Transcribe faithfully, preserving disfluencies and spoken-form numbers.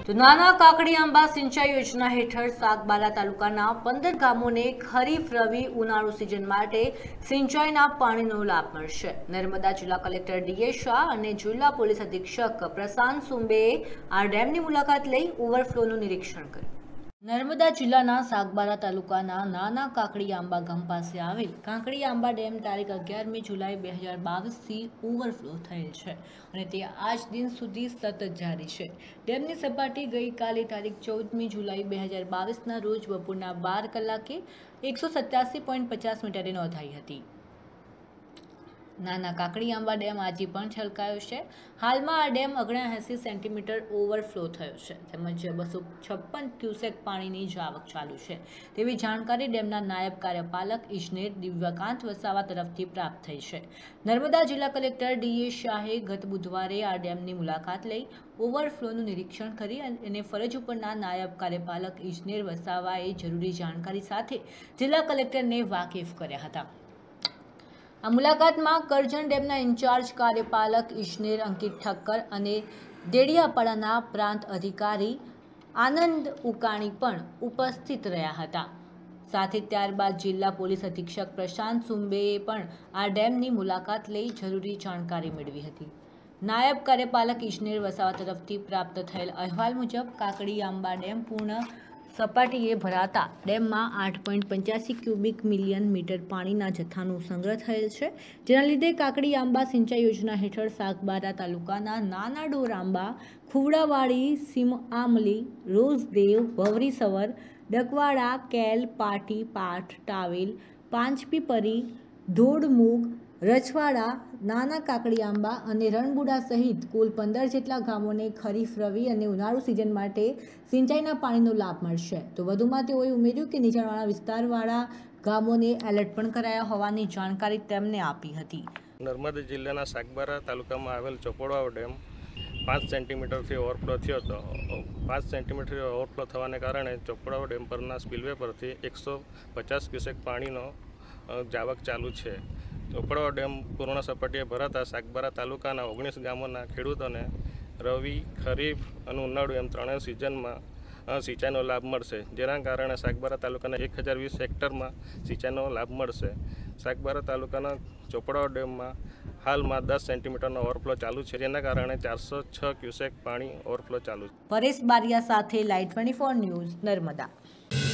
તો નાના કાકડી આંબા સિંચાઈ યોજના હેઠળ સાગબારા તાલુકાના પંદર ગામોને ખરીફ રવિ ઉનાળુ સિઝન માટે સિંચાઈના પાણીનો લાભ મળશે। નર્મદા જિલ્લા કલેક્ટર ડી એ શાહ અને જિલ્લા પોલીસ અધિક્ષક પ્રશાંત સુંબેએ આ ડેમની મુલાકાત લઈ ઓવરફ્લોનું નિરીક્ષણ કર્યું। નર્મદા જિલ્લાના સાગબારા તાલુકાના નાના કાકડી આંબા ગામ પાસે આવેલ કાકડી આંબા ડેમ તારીખ અગિયારમી જુલાઈ બે હજાર બાવીસથી ઓવરફ્લો થયેલ છે અને તે આજ દિન સુધી સતત જારી છે। ડેમની સપાટી ગઈકાલે તારીખ ચૌદમી જુલાઈ બે હજાર બાવીસના રોજ બપોરના બાર કલાકે એકસો સત્યાસી પોઈન્ટ પચાસ મીટરે નોંધાઈ હતી। નાના કાકડી આંબા ડેમ આજે પણ છલકાયો છે। હાલમાં આ ડેમ ઓગણએંસી સેન્ટીમીટર ઓવરફ્લો થયો છે તેમજ બસો છપ્પન ક્યુસેક પાણીની જાવક ચાલુ છે તેવી જાણકારી ડેમના નાયબ કાર્યપાલક ઇજનેર દિવ્યકાંત વસાવા તરફથી પ્રાપ્ત થઈ છે। નર્મદા જિલ્લા કલેક્ટર ડી એ શાહે ગત બુધવારે આ ડેમની મુલાકાત લઈ ઓવરફ્લોનું નિરીક્ષણ કરી અને ફરજ ઉપરના નાયબ કાર્યપાલક ઇજનેર વસાવાએ જરૂરી જાણકારી સાથે જિલ્લા કલેક્ટરને વાકેફ કર્યા હતા। આ મુલાકાતમાં કરજણ ડેમના ઇન્ચાર્જ કાર્યપાલક ઇજનેર અંકિત ઠક્કર અને દેડિયાપાડાના પ્રાંત અધિકારી આનંદ ઉકાણી પણ ઉપસ્થિત રહ્યા હતા। સાથે ત્યારબાદ જિલ્લા પોલીસ અધિક્ષક પ્રશાંત સુંબેએ પણ આ ડેમની મુલાકાત લઈ જરૂરી જાણકારી મેળવી હતી। નાયબ કાર્યપાલક ઇજનેર વસાવા તરફથી પ્રાપ્ત થયેલ અહેવાલ મુજબ કાકડી આંબા ડેમ પૂર્ણ સપાટીએ ભરાતા ડેમમાં આઠ પોઈન્ટ પંચ્યાસી ક્યુબિક મિલિયન મીટર પાણીના જથ્થાનો સંગ્રહ થયેલ છે જેના લીધે કાકડી આંબા સિંચાઈ યોજના હેઠળ સાગબારા તાલુકાના નાના ડોર આંબા ખુવડાવાડી સીમઆમલી રોઝદેવ ભવરીસવર ડકવાડા કેલ પાટી પાઠ ટાવેલ પાંચપીપરી ધોળમૂગ રજવાડા નાના કાકડી આંબા અને રણબુડા સહિત કુલ પંદર જેટલા ગામોને ખરીફ રવિ અને ઉનાળુ સિઝન માટે સિંચાઈના પાણીનો લાભ મળશે। તો વધુમાં તેઓએ ઉમેર્યું કે નીચાણવાળા વિસ્તારવાળા ગામોને એલર્ટ પણ કરાયા હોવાની જાણકારી તેમને આપી હતી। નર્મદા જિલ્લાના સાગબારા તાલુકામાં આવેલ ચોપડવા ડેમ પાંચ સેન્ટીમીટરથી ઓવરફ્લો થયો હતો। પાંચ સેન્ટીમીટર ઓવરફ્લો થવાને કારણે ચોપડવા ડેમ પરના સ્પિલવે પરથી એકસો પચાસ ક્યુસેક પાણીનો જાવક ચાલુ છે। ચોપડવા ડેમ પૂર્ણ સપાટીએ ભરાતા સાગબારા તાલુકાના ઓગણીસ ગામોના ખેડૂતોને રવિ ખરીફ અને ઉનાળુ એમ ત્રણેય સિઝનમાં સિંચાઈનો લાભ મળશે, જેના કારણે સાગબારા તાલુકાના એક હજાર વીસ હેક્ટરમાં સિંચાઈનો લાભ મળશે। સાગબારા તાલુકાના ચોપડવા ડેમમાં હાલમાં દસ સેન્ટીમીટરનો ઓવરફ્લો ચાલુ છે, જેના કારણે ચારસો છ ક્યુસેક પાણી ઓવરફ્લો ચાલુ છે। પરેશ બારિયા સાથે light twenty four news Narmada.